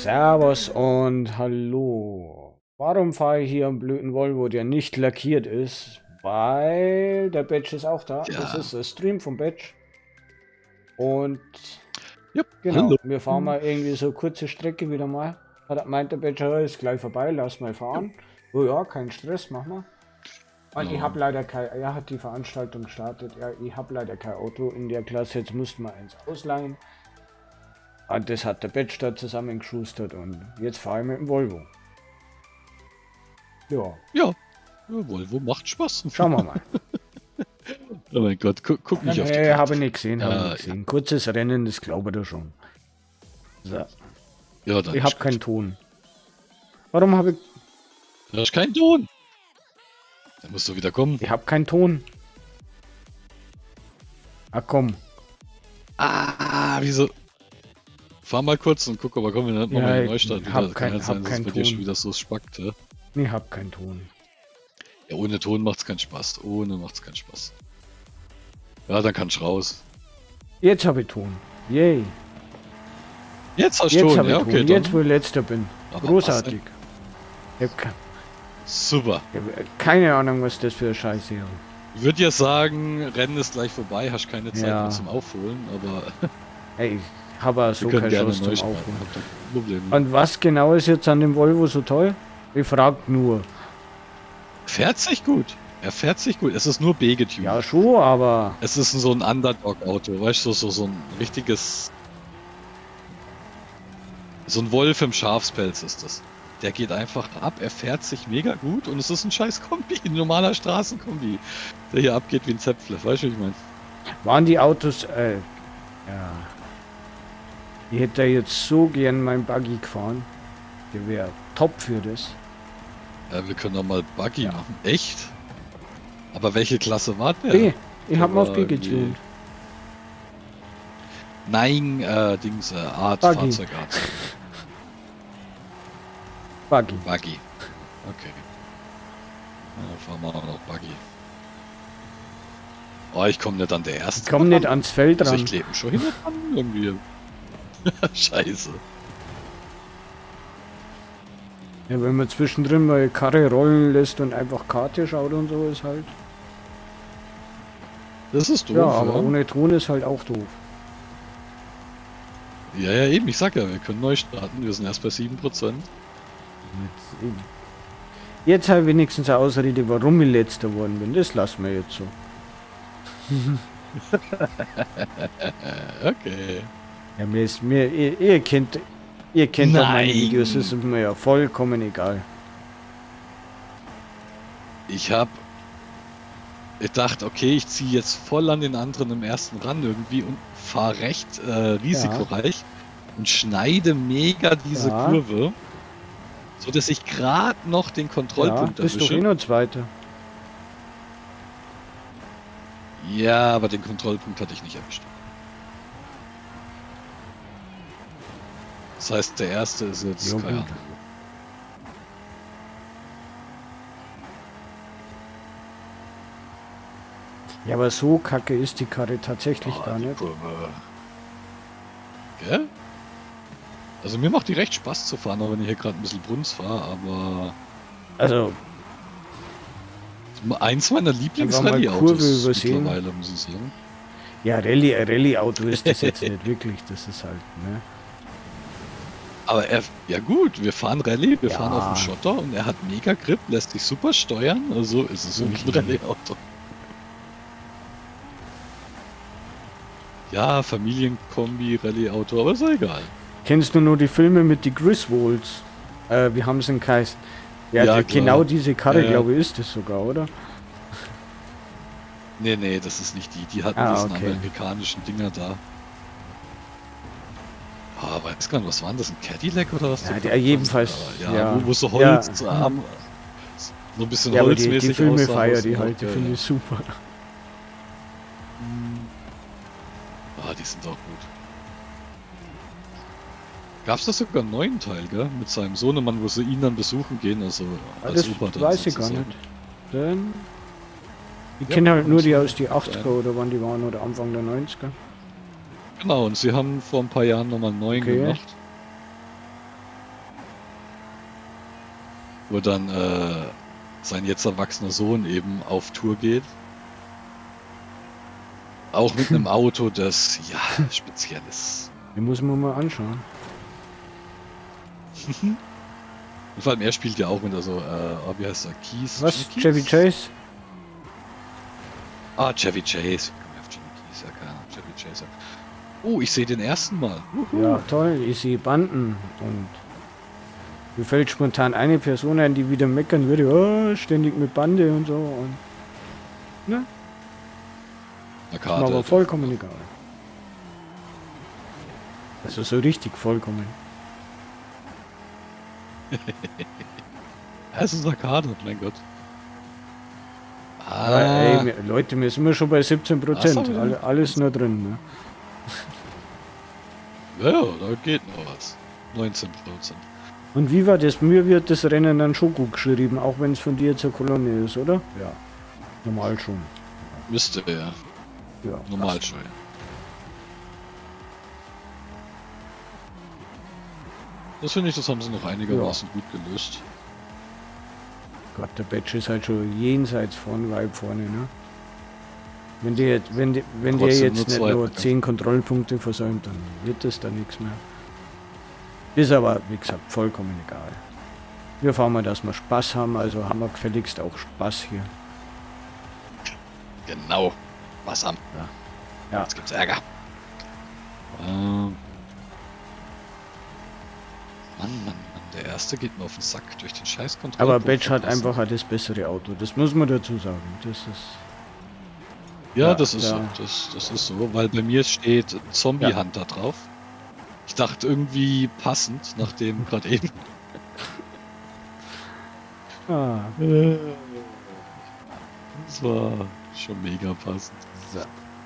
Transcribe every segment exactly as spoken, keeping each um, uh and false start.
Servus und hallo. Warum fahre ich hier einen blöden Volvo, der nicht lackiert ist? Weil der Batch ist auch da. Ja. Das ist der Stream vom Batch. Und Yep. genau, Hallo. wir fahren mal irgendwie so eine kurze Strecke wieder mal. Hat meint der Batch, "Ja, ist gleich vorbei, lass mal fahren." Oh ja, kein Stress, mach mal. Und ich Ja. habe leider kein, er hat die Veranstaltung gestartet. Ja, ich habe leider kein Auto in der Klasse, jetzt mussten wir eins ausleihen. Und das hat der Batch da zusammengeschustert und jetzt fahre ich mit dem Volvo. Ja, Ja. Ja, Volvo macht Spaß. schauen wir mal. Oh mein Gott, guck, guck nicht auf die Nee, Karte. habe ich nicht gesehen, habe ich Ja, nicht gesehen. Kurzes Rennen, das glaube ich da schon. So. Ja, dann Ich ist habe gut. keinen Ton. Warum habe ich... Da ist kein Ton. Da musst du wieder kommen. Ich habe keinen Ton. Ah komm. Ah, wieso? Fahr mal kurz und guck, aber komm, wir nicht Ja, nochmal in ich den Neustart. hab wieder. kein- Kann ja sein, hab dass es keinen bei dir Ton. schon wieder so spackt. Ja? Ich habe keinen Ton. Ja, ohne Ton macht's keinen Spaß. Ohne macht's keinen Spaß. Ja, dann kannst du raus. Jetzt habe ich Ton. Yay. Jetzt hast du Jetzt Ton. habe ich Ja, Ton. okay, Jetzt, dann. wo ich letzter bin. Ah, Großartig. Ich habe ke Super. ich hab keine Ahnung, was das für eine Scheiße ist. Ich würde ja sagen, Rennen ist gleich vorbei, hast keine Zeit Ja. mehr zum Aufholen, aber Ey, ich habe auch so wir können keine gerne Chance neu zum starten. Aufholen. Habt ihr kein Problem. Und was genau ist jetzt an dem Volvo so toll? Ich frag nur. Fährt sich gut. Er fährt sich gut. Es ist nur B-getuned. Ja, schon, aber... Es ist so ein Underdog-Auto, weißt du, so, so ein richtiges. So ein Wolf im Schafspelz ist das. Der geht einfach ab, er fährt sich mega gut und es ist ein scheiß Kombi, ein normaler Straßenkombi, der hier abgeht wie ein Zäpfle, weißt du, wie ich meine? Waren die Autos... Äh, ja... Ich hätte da jetzt so gern mein Buggy gefahren. Der wäre top für das. Ja, wir können doch mal Buggy Ja. machen. Echt? Aber welche Klasse war der? B. Ich habe mal auf Aber B irgendwie- getunt. Nein, äh, Dings, äh, Art, Buggy. Fahrzeugart. Buggy. Buggy. Okay. Ja, fahren wir auch noch Buggy. Oh, ich komme nicht an der ersten. Ich komm nicht ans Feld Also ran. ich klebe schon hinten dran, irgendwie. Scheiße. Ja, wenn man zwischendrin mal Karre rollen lässt und einfach Karte schaut und so ist halt... Das ist doof, Ja, ja. aber ohne Ton ist halt auch doof. Ja, ja, eben, ich sag ja, wir können neu starten, wir sind erst bei sieben Prozent. Jetzt, jetzt habe ich wenigstens eine Ausrede, warum ich letzter geworden bin. Das lassen wir jetzt so. Äh, okay. Ja, mir ist mir, ihr, ihr kennt, ihr kennt doch meine Nein. Videos, das ist mir ja vollkommen egal. Ich hab gedacht, okay, ich ziehe jetzt voll an den anderen im ersten ran irgendwie und fahre recht äh, risikoreich und schneide mega diese Ja. Kurve, so dass ich gerade noch den Ja, Kontrollpunkt bist doch erwische. eh nur Zweiter. Ja, aber den Kontrollpunkt hatte ich nicht erwischt. Das heißt, der erste ist jetzt, Ja, keine gut. Ahnung. Ja, aber so kacke ist die Karre tatsächlich Oh, gar die nicht. Kurve. Gell? Also mir macht die recht Spaß zu fahren, auch wenn ich hier gerade ein bisschen Bruns fahre, aber Also, eins meiner Kurve Lieblings-Rallye-Autos übersehen. mittlerweile, muss ich sagen. ja, Rallye, Rallye-Auto ist das jetzt nicht wirklich, das ist halt, ne? Aber er, ja gut, wir fahren Rallye, wir Ja. fahren auf dem Schotter und er hat mega Grip, lässt sich super steuern, also ist es für mich ein Okay. Rallye-Auto. Ja, Familienkombi, Rallye-Auto, aber ist ja egal. Kennst du nur die Filme mit die Griswolds? Äh, wie haben sie denn geheißen? Ja, Ja, die, klar. genau diese Karre, Ja, ja. glaube ich, ist es sogar, oder? Nee, nee, das ist nicht die. Die hatten Ah, diesen okay. amerikanischen Dinger da. Ah, weiß gar nicht, was war denn das? Ein Cadillac oder was? Ja, zum der Verkauf? jedenfalls, Ja, ja. Wo, wo so Ja. Holz, so, am- so ein bisschen Ja, aber die, holzmäßig die Filme aussah, feier was die noch- halt, die ja, finde ja. ich super. Ah, die sind auch gut. Gab's das sogar einen neuen Teil, gell? Mit seinem Sohnemann, wo sie ihn dann besuchen gehen, also Ja, als das Opa dann weiß ich gar sozusagen. nicht. Denn ich Ja, kenne halt nur die so- aus die achtziger oder wann die waren oder Anfang der neunziger. Genau, und sie haben vor ein paar Jahren nochmal einen neuen Okay. gemacht. wo dann äh, sein jetzt erwachsener Sohn eben auf Tour geht. Auch mit einem Auto, das ja speziell ist. Den muss man mal anschauen. Und vor allem er spielt ja auch mit, also, äh, oh, wie heißt er? Keys? Was? Keys? Chevy Chase? Ah, Chevy Chase. Komm auf Chevy Keys, ja keine Ahnung, Chevy Chase. Oh, ich sehe den ersten Mal. Uhu. Ja, toll. Ich sehe Banden und mir fällt spontan eine Person ein, die wieder meckern würde, oh, ständig mit Bande und so. Und, ne? Na, Ist mir aber vollkommen egal. Also so richtig vollkommen. Es ist Arcade, mein Gott. Ah. Ey, wir, Leute, wir sind wir schon bei siebzehn Prozent. All, alles nur drin. Ne? Ja, da geht noch was. neunzehn Prozent. Und wie war das? Mir wird das Rennen dann schon gut geschrieben, auch wenn es von dir zur Kolonne ist, oder? Ja. Normal schon. Müsste ja. Ja. Normal schon, ja. Das finde ich, das haben sie noch einigermaßen ja. gut gelöst. Gott, der Batch ist halt schon jenseits von weit vorne, ne? Wenn der jetzt, wenn die, wenn der jetzt nicht nur zehn Kontrollpunkte versäumt, dann wird das da nichts mehr. Ist aber, wie gesagt, vollkommen egal. Wir fahren mal, dass wir Spaß haben, also haben wir gefälligst auch Spaß hier. Genau. Was haben? Ja. Ja. Jetzt gibt's Ärger. Ähm. Mann, Mann, Mann, der erste geht mir auf den Sack durch den scheiß Kontrollpunkt. Aber Batch hat einfach das bessere Auto, das muss man dazu sagen. Das ist. Ja, ja das ist ja. so. Das, das ist so, weil bei mir steht Zombie ja. Hunter drauf. Ich dachte irgendwie passend, nachdem gerade eben. Ah. Das war schon mega passend. So.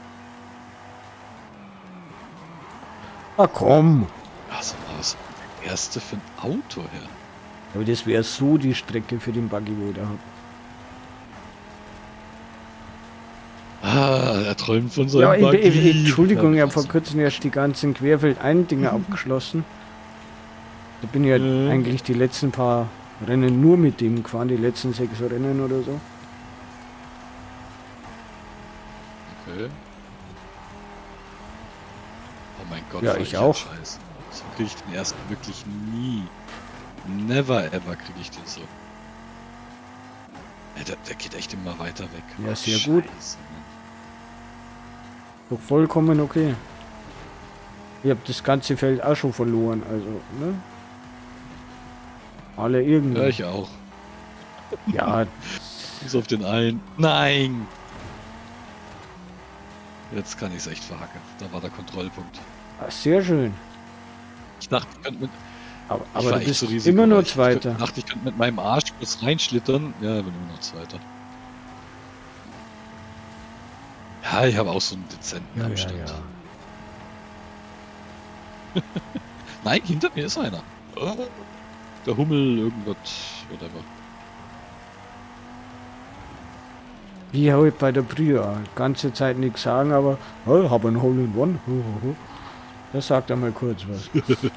Ah komm! Was was der erste für ein Auto her? Aber das wäre so die Strecke für den Buggy, wo ich da habe. Ah, er träumt von seinem ja, Buggy. Ich, ich, Entschuldigung, ich habe vor kurzem erst die ganzen Querfeld-ein-Dinger abgeschlossen. Da bin ich ja mhm. eigentlich die letzten paar Rennen nur mit dem gefahren, die letzten sechs Rennen oder so. Okay. Oh mein Gott, ja, ich auch. Scheiß. So kriege ich den ersten wirklich nie. Never ever kriege ich den so. Ja, der, der geht echt immer weiter weg. Ja, oh, sehr Scheiße, gut. Mann. Doch vollkommen okay. Ich habe das ganze Feld auch schon verloren, also, ne? Alle irgendwie. Ja, ich auch. Ja. Bis auf den einen. Nein! Jetzt kann ich es echt verhacken. Da war der Kontrollpunkt. Ah, sehr schön. Ich dachte, ich könnte mit... Aber, aber du bist so immer nur Zweiter. Ich dachte, ich könnte mit meinem Arsch kurz reinschlittern. Ja, ich bin immer noch Zweiter. Ja, ich habe auch so einen dezenten ja, Abstand. Ja, ja. Nein, hinter mir ist einer. Der Hummel, irgendwas, whatever. Wie heute bei der Bria. Ganze Zeit nichts sagen, aber oh, habe ein Hole in One. Das sagt er mal kurz was.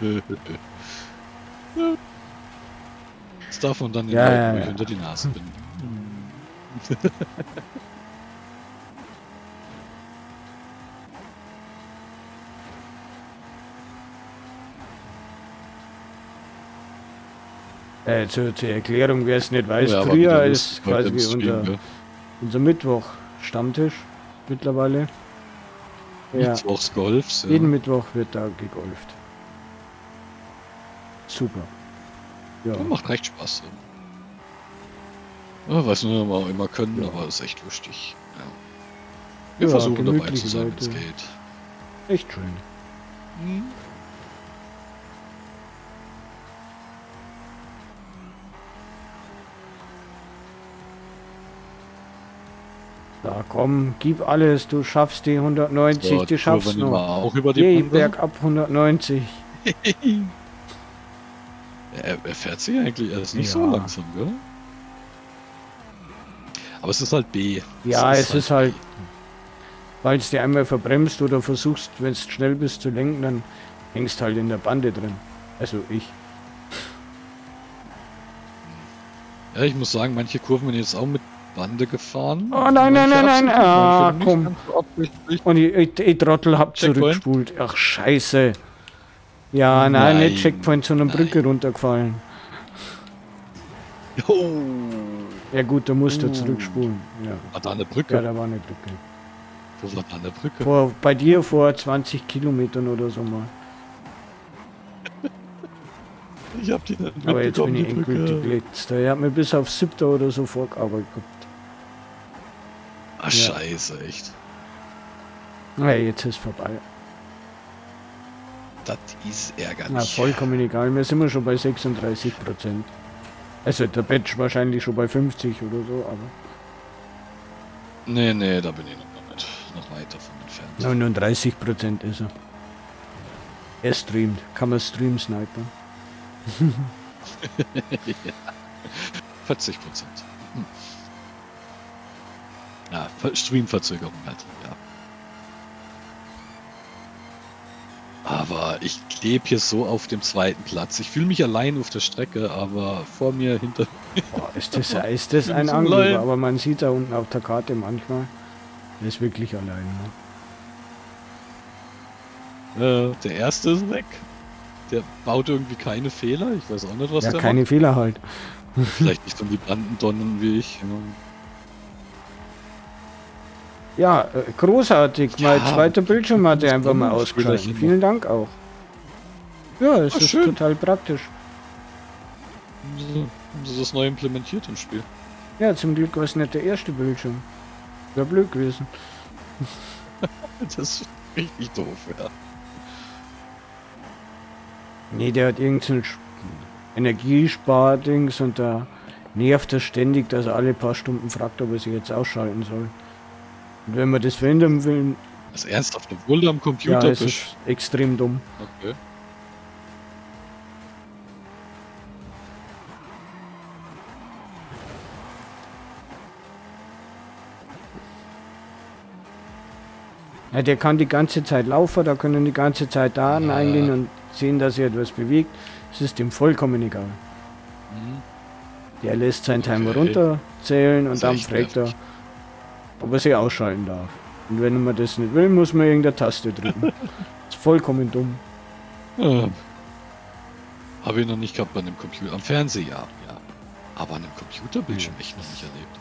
Das darf man dann den ja, Leuten ja, ruhig ja. unter die Nase binden. Äh, zur, zur Erklärung, wer es nicht weiß, ja, früher ist quasi Stream, unser, ja. unser Mittwoch Stammtisch mittlerweile. Ja. Mittwochs Golfs. Ja. Jeden Mittwoch wird da gegolft. Super. Ja. Ja, macht recht Spaß. Ja, weiß nicht, ob wir auch immer können, ja. aber ist echt lustig. Ja. Wir ja, versuchen dabei zu sein, wenn es geht. Echt schön. Hm. Da komm, gib alles, du schaffst die hundertneunzig, So, die schaffst du noch. Auch über die Hey, bergab hundertneunzig. er, er fährt sich eigentlich, er ist nicht ja. so langsam, gell? Aber es ist halt B. Ja, es, es ist, ist halt, weil es dir einmal verbremst oder versuchst, wenn es schnell bist zu lenken, dann hängst halt in der Bande drin. Also ich. Ja, ich muss sagen, manche Kurven bin ich jetzt auch mit Bande gefahren. Oh nein, nein, nein, nein, ah, komm. Und ich, ich, ich Trottel hab zurückgespult. Ach, scheiße. Ja, nein, nein, nicht Checkpoint, sondern nein. Brücke runtergefallen. Oh. Ja gut, da musst du uh. zurückspulen. Ja. War da eine Brücke? Ja, da war eine Brücke. Wo war da eine Brücke? Vor, bei dir vor zwanzig Kilometern oder so mal. Ich hab die nicht Aber jetzt bin ich endgültig letzter. Ich hab mir bis auf siebter oder so vorgearbeitet gehabt. Ach, ja. Scheiße, echt. Ja, jetzt ist vorbei. Das ist ärgerlich. Na, vollkommen egal. Wir sind wir schon bei sechsunddreißig Prozent. Also der Batch wahrscheinlich schon bei fünfzig oder so, aber... Nee, nee, da bin ich noch nicht. Noch weiter von entfernt. neununddreißig Prozent ist er. Er streamt. Kann man Stream snipern. Ja. vierzig Prozent. Hm. Ja, Streamverzögerung halt, ja. Aber ich lebe hier so auf dem zweiten Platz. Ich fühle mich allein auf der Strecke, aber vor mir, hinter mir. Boah, ist das, ist das ein Angeber, aber man sieht da unten auf der Karte manchmal, er ist wirklich allein. Ne? Äh, der erste ist weg. Der baut irgendwie keine Fehler. Ich weiß auch nicht, was ja, der keine macht. Fehler halt. Vielleicht nicht so die Brandendonnen wie ich. Ja. Ja, äh, großartig. Ja, mein zweiter Bildschirm hat er einfach mal ausgeschaltet. Vielen Dank auch. Ja, es Ach, ist schön. Total praktisch. Haben sie das neu implementiert im Spiel? Ja, zum Glück war es nicht der erste Bildschirm. Wäre blöd gewesen. Das ist richtig doof, ja. Nee, der hat irgendein Energiespardings und da nervt er ständig, dass er alle paar Stunden fragt, ob er sich jetzt ausschalten soll. Und wenn man das verhindern will... Das ernsthaft, obwohl du am Computer ja, bist? Ja, es ist extrem dumm. Okay. Ja, der kann die ganze Zeit laufen, da können die ganze Zeit Daten ja. eingehen und sehen, dass er etwas bewegt. Es ist ihm vollkommen egal. Mhm. Der lässt seinen okay. Timer runterzählen und dann fragt er, ob er sie ausschalten darf. Und wenn man das nicht will, muss man irgendeine Taste drücken. Das ist vollkommen dumm. Ja. Habe ich noch nicht gehabt bei einem Computer. Am Fernseher, ja. ja. Aber an einem Computerbildschirm echt noch nicht erlebt.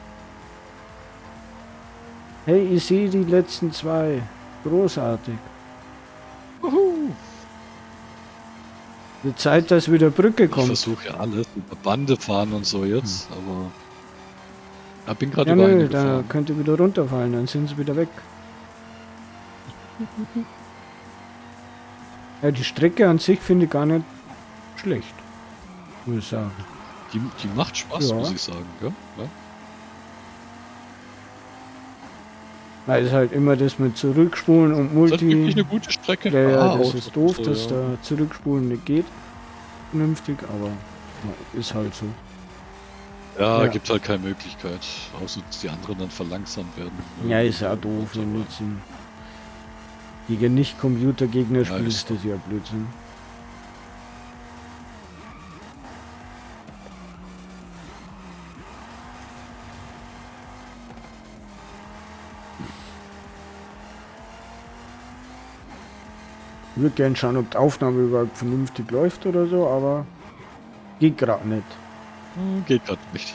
Hey, ich sehe die letzten zwei. Großartig. Uhu. Die Zeit, dass wieder Brücke kommt. Ich versuche ja alles über Bande fahren und so jetzt, hm. aber... Ich bin gerade ja, über nö, da könnte wieder runterfallen, dann sind sie wieder weg. Ja, die Strecke an sich finde ich gar nicht schlecht, muss ich sagen. Die, die macht Spaß, ja. muss ich sagen, ja? ja. Da ist halt immer das mit Zurückspulen und Multi. Das ist wirklich eine gute Strecke. Ja, ja ah, das ist doof, so, dass ja. da Zurückspulen nicht geht. Vernünftig, aber ja, ist halt so. Ja, ja, gibt halt keine Möglichkeit, außer dass die anderen dann verlangsamt werden. Ja, ist ja doof, wenn du jetzt gegen Nicht-Computergegner ja, spielst, das ist ja Blödsinn. Ich würde gerne schauen, ob die Aufnahme überhaupt vernünftig läuft oder so, aber geht gerade nicht. Geht gerade nicht.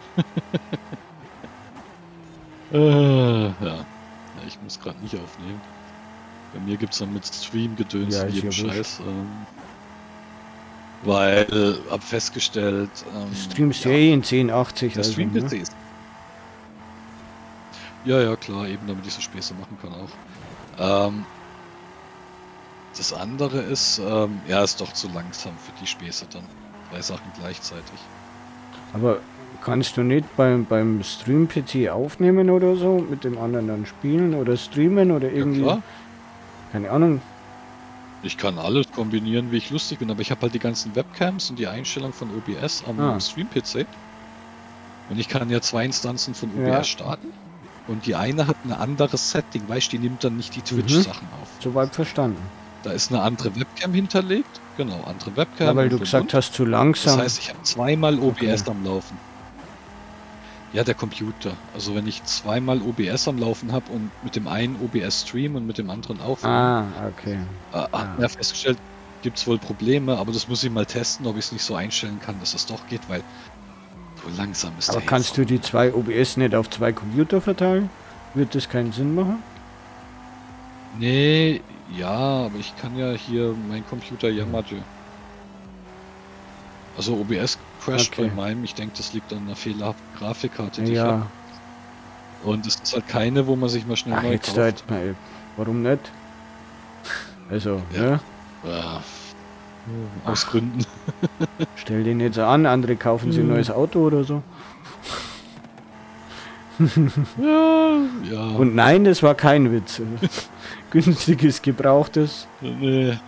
äh, ja. Ich muss gerade nicht aufnehmen. Bei mir gibt es dann mit Stream-Gedöns ja, jeden ja Scheiß. Ähm, weil, hab festgestellt... Ähm, Streamst ja eh in zehn achtzig. Der also, Stream-P C ne? ist... Ja, ja, klar, eben damit ich so Späße machen kann auch. Ähm, das andere ist, ähm, ja, ist doch zu langsam für die Späße dann. Drei Sachen gleichzeitig. Aber kannst du nicht beim, beim Stream-P C aufnehmen oder so, mit dem anderen dann spielen oder streamen oder irgendwie? Ja, klar. Keine Ahnung. Ich kann alles kombinieren, wie ich lustig bin, aber ich habe halt die ganzen Webcams und die Einstellung von O B S am ah. Stream-P C. Und ich kann ja zwei Instanzen von O B S ja. starten. Und die eine hat ein anderes Setting, weißt du, die nimmt dann nicht die Twitch-Sachen mhm. auf. Soweit verstanden. Da ist eine andere Webcam hinterlegt. Genau, andere Webcam. Ja, weil du gesagt hast, zu langsam. Das heißt, ich habe zweimal O B S okay. am Laufen. Ja, der Computer. Also wenn ich zweimal O B S am Laufen habe und mit dem einen O B S stream und mit dem anderen aufnehmen. Ah, okay. Äh, hat Ja. mir festgestellt, gibt es wohl Probleme, aber das muss ich mal testen, ob ich es nicht so einstellen kann, dass das doch geht, weil so langsam ist Aber der kannst jetzt du die zwei O B S nicht auf zwei Computer verteilen? Wird das keinen Sinn machen? Nee, ja, aber ich kann ja hier, mein Computer jammert ja. Also O B S crasht Okay. bei meinem, ich denke, das liegt an einer fehlerhaften Grafikkarte, die ich Ja. habe. Und es ist halt keine, wo man sich mal schnell Ach, neu jetzt kauft. da jetzt mal. Warum nicht? Also, Ja. ne? Ja, aus Gründen. Stell den jetzt an, andere kaufen sich ein Hm. neues Auto oder so. Ja, ja. Und nein, das war kein Witz. Günstiges, gebrauchtes. Nee.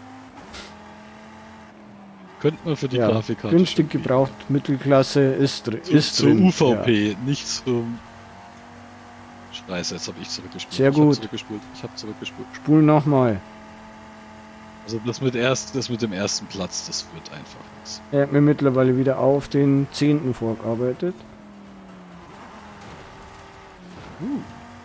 Könnte man für die Ja, Grafikkarte. günstig schon gebraucht, Mittelklasse ist, dr bieten. ist Zu, drin. zu U V Ja. P, nicht zum. Scheiße, jetzt habe ich zurückgespult. Sehr Ich gut. habe zurückgespult. Ich habe zurückgespult. Spul nochmal. Also das mit erst, das mit dem ersten Platz, das wird einfach nichts. Er hat mir mittlerweile wieder auf den zehnten vorgearbeitet. Uh.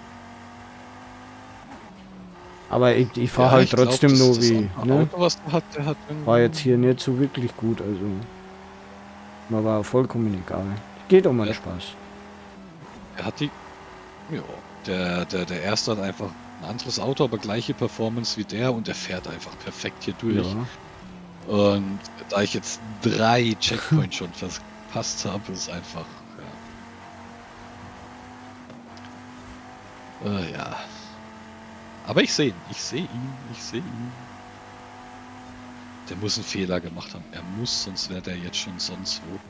Aber ich, ich fahre Ja, halt ich glaub, trotzdem das- nur das wie. andere Ne? Auto, was der hat, der hat irgendwie- War jetzt hier nicht so wirklich gut, also. Mir war vollkommen egal. Geht um meinen Ja. Spaß. Er hat die. Ja, der, der, der erste hat einfach ein anderes Auto, aber gleiche Performance wie der und er fährt einfach perfekt hier durch. Ja. Und da ich jetzt drei Checkpoints schon verpasst habe, ist einfach. Ja. Äh, ja. Aber ich sehe ihn, ich sehe ihn, ich sehe ihn. Der muss einen Fehler gemacht haben. Er muss, sonst wäre der jetzt schon sonst wo.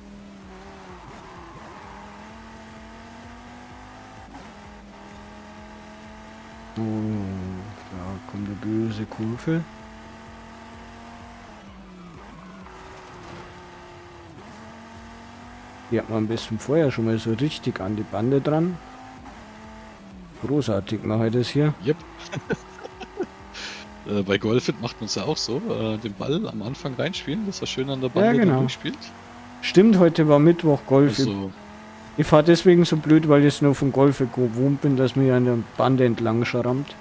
Oh, da kommt eine böse Kurve. Die hat man am besten vorher schon mal so richtig an die Bande dran. Großartig mache ich das hier. Yep. äh, bei Golfit macht man es ja auch so, äh, den Ball am Anfang reinspielen, dass er schön an der Bande Ja, genau. durchspielt. Stimmt, heute war Mittwoch Golf. Also, Ich fahre deswegen so blöd, weil ich nur von Golf gewohnt bin, dass mir an der Bande entlang schrammt.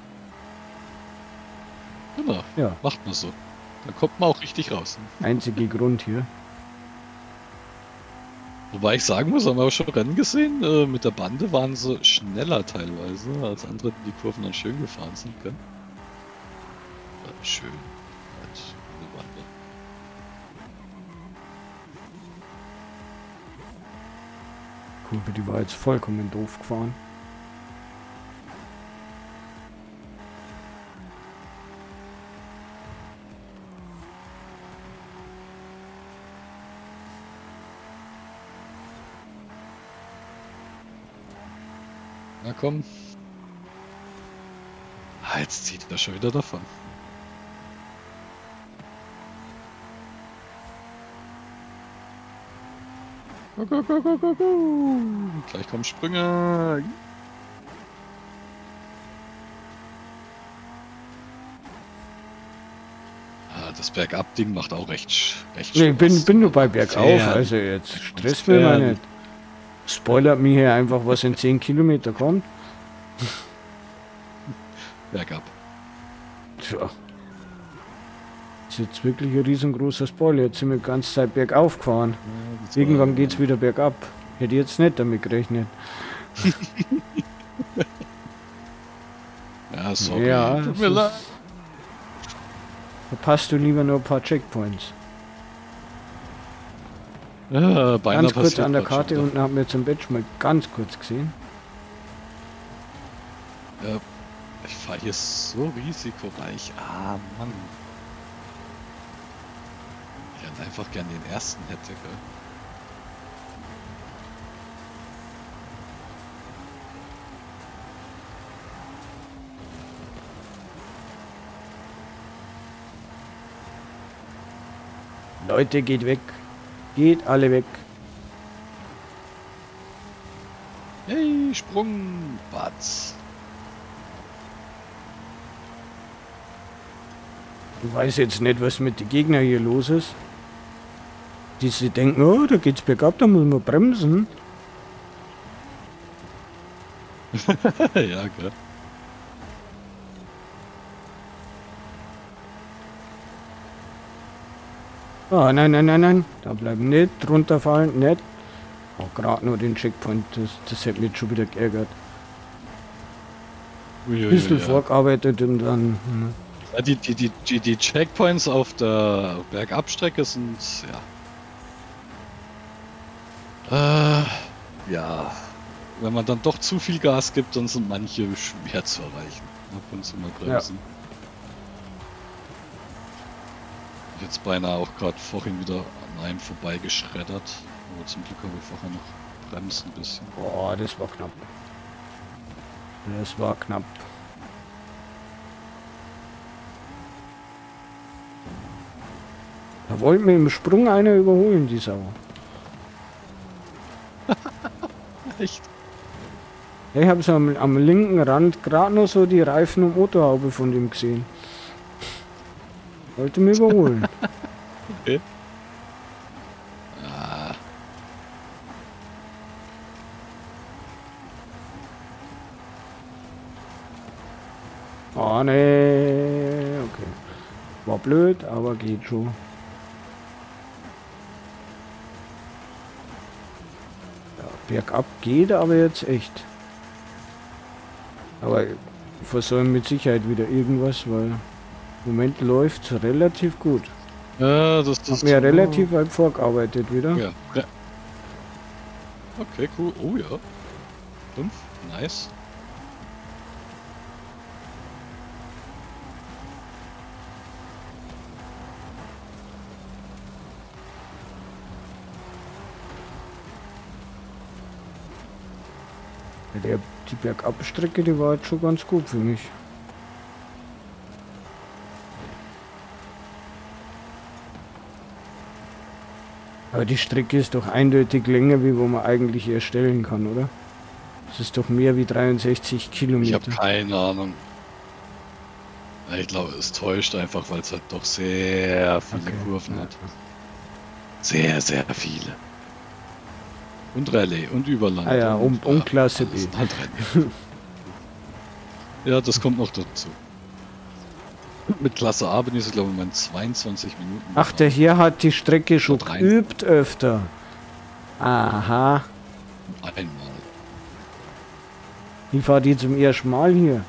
genau, Ja, macht man so. Da kommt man auch richtig raus. einziger Grund hier. Wobei ich sagen muss, haben wir auch schon Rennen gesehen, äh, mit der Bande waren sie schneller teilweise, als andere, die die Kurven dann schön gefahren sind. Gell? Äh, schön. Halt, eine Bande. Kurve, die war jetzt vollkommen doof gefahren. Na komm. Ah, jetzt zieht er schon wieder davon. Go, go, go, go, go, go. Gleich kommen Sprünge. Ah, das Bergab-Ding macht auch recht, sch- recht Nee, ich bin, Spaß. bin nur bei bergauf, Fair. also jetzt stresst mich mal Fair. nicht. Spoilert mir hier einfach, was in zehn Kilometer kommt. Bergab. Tja. Das ist jetzt wirklich ein riesengroßer Spoiler. Jetzt sind wir die ganze Zeit bergauf gefahren. Ja, das war- Irgendwann geht's wieder bergab. Hätte jetzt nicht damit gerechnet. Ja, sorry. Ja, Tut das mir ist- leid. Verpasst du lieber nur ein paar Checkpoints. Ja, beinahe Ganz kurz passiert an der grad schon Karte wieder. unten haben wir zum Badge mal ganz kurz gesehen. Ja, ich fahre hier so risikoreich. Ah, Mann. Ich hätte einfach gern den ersten hätte, gell? Leute, geht weg. Geht alle weg. Hey, Sprung, Batz. Ich weiß jetzt nicht, was mit den Gegnern hier los ist. Die sie denken, oh, da geht's bergab, da muss man bremsen. Ja, gell. Oh, nein, nein, nein, nein. Da bleiben nicht, runterfallen, nicht. Oh, gerade nur den Checkpoint, das, das hätte mich schon wieder geärgert. Ein bisschen ja. vorgearbeitet und dann... Hm. Ja, die, die, die, die, die Checkpoints auf der Bergabstrecke sind, ja... Äh, ja... Wenn man dann doch zu viel Gas gibt, dann sind manche schwer zu erreichen. Ab und zu mal bremsen. Ja. Jetzt beinahe auch gerade vorhin wieder an einem vorbei geschreddert. Aber zum Glück habe ich vorher noch bremst ein bisschen. Boah, das war knapp. Das war knapp. Da wollten wir im Sprung einer überholen, die Sau. Echt? Ich habe so am, am linken Rand gerade noch so die Reifen und Motorhaube von dem gesehen. Wollte mich überholen. Okay. Ah. Oh ne, okay. War blöd, aber geht schon. Ja, bergab geht aber jetzt echt. Aber ich versäume mit Sicherheit wieder irgendwas, weil im Moment läuft es relativ gut. Ja, das ist mir relativ weit vorgearbeitet wieder. Ja. Okay, cool. Oh ja. Fünf. Nice. Der, die Bergabstrecke, die war jetzt schon ganz gut für mich. Aber die Strecke ist doch eindeutig länger, wie wo man eigentlich erstellen kann, oder? Das ist doch mehr wie dreiundsechzig Kilometer. Ich habe keine Ahnung. Ich glaube, es täuscht einfach, weil es halt doch sehr viele okay. Kurven ja. hat. Sehr, sehr viele. Und Rallye und Überland. Ah ja, und, und, und Klasse B. Halt ja, das kommt noch dazu. Mit Klasse A bin ich so, glaube ich, in zweiundzwanzig Minuten. Ach, der hier hat die Strecke schon geübt öfter. Aha. Einmal. Ich fahre die zum ersten Mal hier.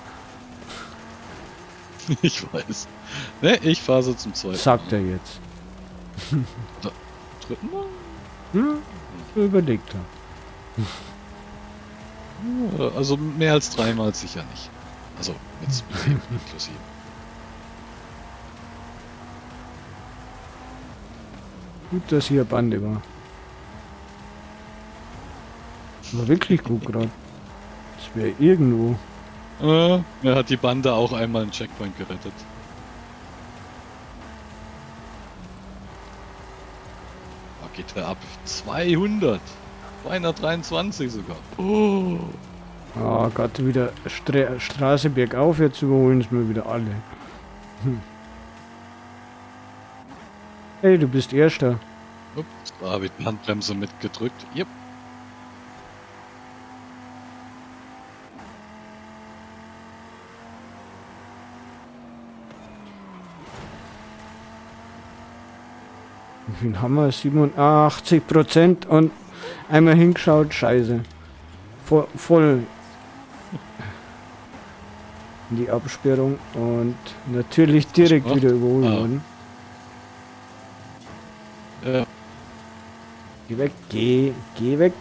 Ich weiß. Ne, ich fahre sie zum zweiten Mal. Sagt er jetzt. Da, dritten Mal? Hm? So überlegt er. Ja, also mehr als dreimal sicher nicht. Also jetzt inklusive. Gut, dass hier Bande war. War wirklich gut gerade. Das wäre irgendwo. Äh, er hat die Bande auch einmal einen Checkpoint gerettet. Oh, geht er ab. zweihundert. zweihundertdreiundzwanzig sogar. Oh. Oh Gott, wieder Stra Straße bergauf. Jetzt überholen es mir wieder alle. Hm. Hey, du bist Erster. Ups, da habe ich die Handbremse mitgedrückt. Yep. Wie viel haben wir? siebenundachtzig Prozent und einmal hingeschaut, scheiße. Voll, voll in die Absperrung und natürlich direkt wieder überholt worden. Ja. Geh weg, geh, geh weg.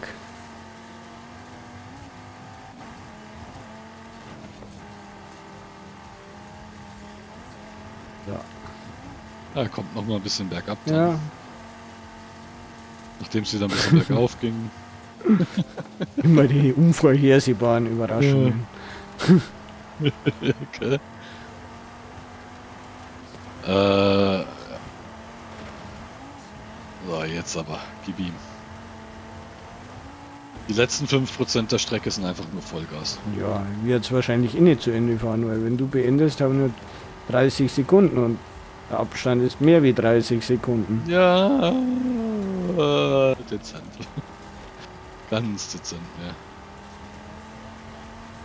Ja. Ja, kommt noch mal ein bisschen bergab. Dann. Ja. Nachdem sie dann ein bisschen bergauf ging. Immer die unvorhersehbaren Überraschungen. Ja. Okay. Äh. So, jetzt aber, gib ihm. Die letzten fünf Prozent der Strecke sind einfach nur Vollgas. Ja, wir jetzt wahrscheinlich eh nicht zu Ende fahren, weil wenn du beendest, haben wir nur dreißig Sekunden und der Abstand ist mehr wie dreißig Sekunden. Ja, äh, dezent. Ganz dezent, ja.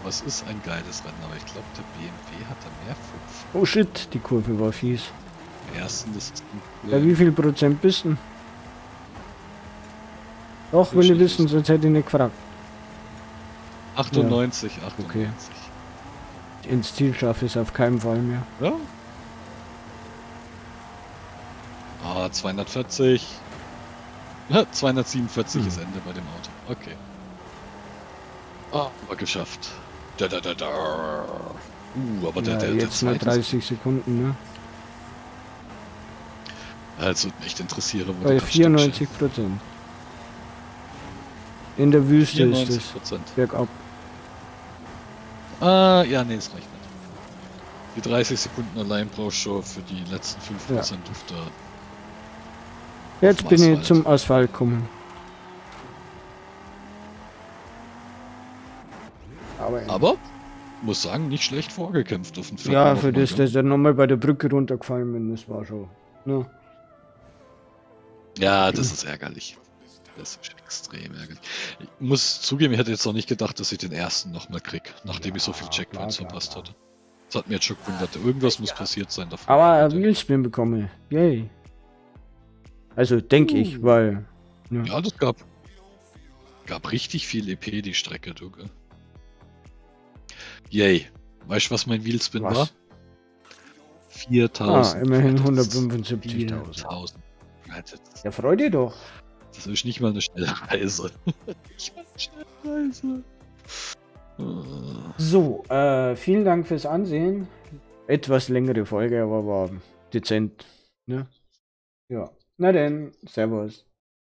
Was ist ein geiles Rennen? Aber ich glaube, der B M W hat da mehr fünf. Oh shit, die Kurve war fies. Im ersten, das ist ein Bei wie viel Prozent bist du? Doch, will ich wissen, sonst hätte ich nicht gefragt. achtundneunzig, ja. achtundneunzig. Okay. Ins Ziel schaffe ich es auf keinen Fall mehr. Ja. Ah, zweihundertvierzig. Ja, zweihundertsiebenundvierzig hm. ist Ende bei dem Auto. Okay. Ah, aber geschafft. Da, da, da, da. Uh, aber der, ja, der, der jetzt nur dreißig Sekunden, ne? Also nicht interessiere, wo bei vierundneunzig Prozent. In der Wüste ist es. Bergab. Ah, ja, nee, es reicht nicht. Die dreißig Sekunden allein brauchst du schon für die letzten fünf Prozent ja. auf der. Jetzt bin Asphalt. ich zum Asphalt gekommen. Aber, Aber muss sagen, nicht schlecht vorgekämpft auf den Vierten. Ja, für das, dass er nochmal bei der Brücke runtergefallen bin, das war schon. Ne? Ja, das ist ärgerlich. Das ist extrem ärgerlich. Ich muss zugeben, ich hätte jetzt noch nicht gedacht, dass ich den ersten nochmal krieg, nachdem ja, ich so viel Checkpoints klar, verpasst klar. hatte. Das hat mir jetzt schon gewundert. Irgendwas muss passiert sein davon. Aber er will es mir bekommen. Yay. Also denke uh. ich, weil. Ja. ja, das gab. Gab richtig viel E P die Strecke, du. Yay. Weißt du, was mein Wheelspin was? war? viertausend. Ah, immerhin hundertfünfundsiebzigtausend. Ja, freu dich doch. Das ist nicht mal eine schnelle Reise. Nicht mal eine schnelle Reise. So, äh, vielen Dank fürs Ansehen. Etwas längere Folge, aber war dezent. Ne? Ja. Na denn, servus.